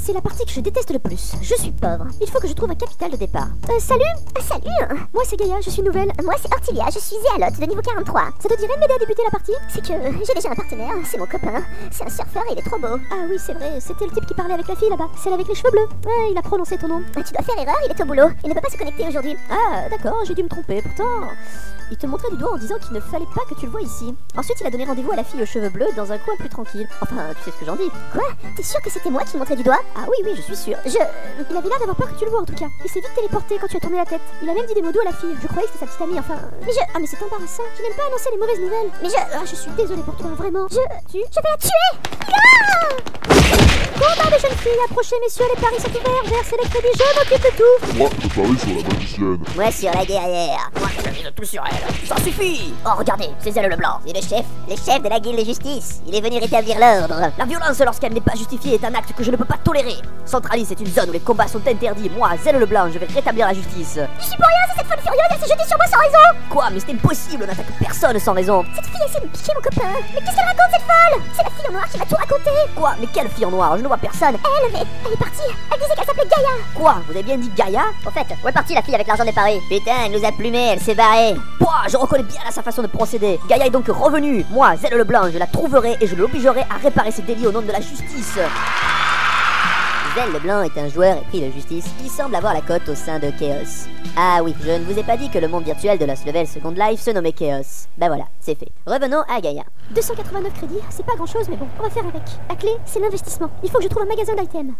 C'est la partie que je déteste le plus. Je suis pauvre. Il faut que je trouve un capital de départ. Salut. Salut. Moi c'est Gaïa, je suis nouvelle. Moi c'est Ortilia, je suis Zéalote de niveau 43. Ça te dirait de m'aider à débuter la partie? C'est que j'ai déjà un partenaire, c'est mon copain. C'est un surfeur et il est trop beau. Ah oui, c'est vrai, c'était le type qui parlait avec la fille là-bas. Celle avec les cheveux bleus. Ouais, il a prononcé ton nom. Tu dois faire erreur, il est au boulot. Il ne peut pas se connecter aujourd'hui. Ah, d'accord, j'ai dû me tromper. Pourtant, il te montrait du doigt en disant qu'il ne fallait pas que tu le vois ici. Ensuite, il a donné rendez-vous à la fille aux cheveux bleus dans un coin plus tranquille. Enfin, tu sais ce que j'en dis. Quoi? T'es sûr que c'était moi qui montrais du doigt? Ah oui, je suis sûre. Il avait l'air d'avoir peur que tu le vois en tout cas. Il s'est vite téléporté quand tu as tourné la tête. Il a même dit des mots doux à la fille. Je croyais que c'était sa petite amie, enfin. Ah, mais c'est embarrassant. Tu n'aimes pas annoncer les mauvaises nouvelles. Je suis désolée pour toi, vraiment. Je vais la tuer! Non! Bon, les jeunes filles, approchez, messieurs, les paris sont ouverts. Versez les crédits, je m'occupe de tout. Moi, je parie sur la magicienne. Moi sur la guerrière. Moi, je mise tout sur elle. Ça suffit. Oh, regardez, c'est Zèle le Blanc. C'est le chef de la guilde de justice. Il est venu rétablir l'ordre. La violence, lorsqu'elle n'est pas justifiée, est un acte que je ne peux pas tolérer. Centralis est une zone où les combats sont interdits. Moi, Zèle le Blanc, je vais rétablir la justice. Je suis pour rien, c'est cette folle furieuse, elle s'est jetée sur moi sans raison. Quoi? Mais c'est impossible, on n'attaque personne sans raison. Cette fille essaie de me piquer mon copain. Mais qu'est-ce qu'elle raconte, cette folle? C'est la fille en noir qui m'a tout raconté. Quoi? Mais quelle fille en noir? Je ne vois personne. Elle est partie. Elle disait qu'elle s'appelait Gaïa. Quoi? Vous avez bien dit Gaïa? Au fait, où est partie la fille avec l'argent des paris? Putain, elle nous a plumés, elle s'est barrée. Pouah, je reconnais bien là sa façon de procéder. Gaïa est donc revenue. Moi, Zèle le Blanc, je la trouverai et je l'obligerai à réparer ses délits au nom de la justice. Zèle le Blanc est un joueur épris de justice qui semble avoir la cote au sein de Chaos. Ah oui, je ne vous ai pas dit que le monde virtuel de Lost Level Second Life se nommait Chaos. Ben voilà, c'est fait. Revenons à Gaïa. 289 crédits, c'est pas grand chose, mais bon, on va faire avec. La clé, c'est l'investissement. Il faut que je trouve un magasin d'items.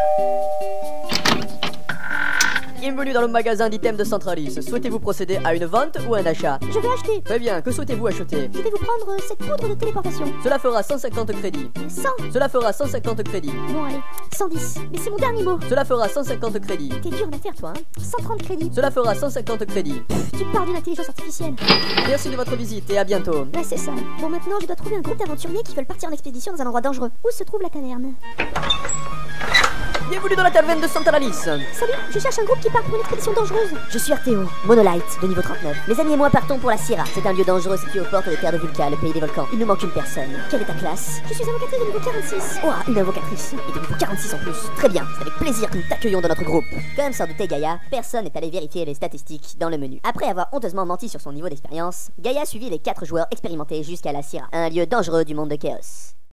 Bienvenue dans le magasin d'items de Centralis. Souhaitez-vous procéder à une vente ou un achat? Je vais acheter. Très bien, que souhaitez-vous acheter? Je vais vous prendre cette poudre de téléportation. Cela fera 150 crédits. 100. Cela fera 150 crédits. Bon, allez, 110. Mais c'est mon dernier mot. Cela fera 150 crédits. T'es dur en affaire, toi, hein. 130 crédits. Cela fera 150 crédits. Tu parles d'une intelligence artificielle. Merci de votre visite et à bientôt. Ouais, c'est ça. Bon, maintenant, je dois trouver un groupe d'aventuriers qui veulent partir en expédition dans un endroit dangereux. Où se trouve la taverne? Bienvenue dans la taverne de Centralis. Salut, je cherche un groupe qui part pour une expédition dangereuse. Je suis Arthéo, Monolite, de niveau 39. Mes amis et moi partons pour la Sierra. C'est un lieu dangereux situé aux portes des terres de Vulca, le pays des volcans. Il nous manque une personne. Quelle est ta classe? Je suis invocatrice de niveau 46. Oh, une invocatrice. Et de niveau 46 en plus. Très bien, c'est avec plaisir que nous t'accueillons dans notre groupe. Comme s'en doutait Gaïa, personne n'est allé vérifier les statistiques dans le menu. Après avoir honteusement menti sur son niveau d'expérience, Gaïa suivit les 4 joueurs expérimentés jusqu'à la Sierra, un lieu dangereux du monde de Chaos.